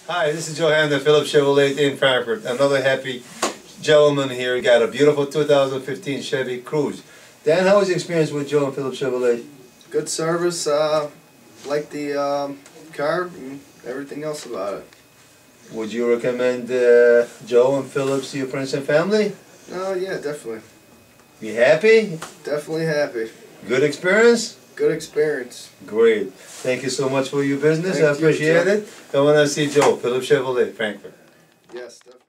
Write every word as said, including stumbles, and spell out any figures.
Hi, this is Joe Hamden, Phillips Chevrolet in Frankfurt. Another happy gentleman here. We got a beautiful two thousand fifteen Chevy Cruze. Dan, how was your experience with Joe and Phillips Chevrolet? Good service. Uh, like the um, car and everything else about it. Would you recommend uh, Joe and Phillips to your friends and family? Oh yeah, definitely. You happy? Definitely happy. Good experience? Good experience. Great. Thank you so much for your business. Thank I appreciate you, it. I want to see Joe, Phillips Chevrolet, Frankfurt. Yes, definitely.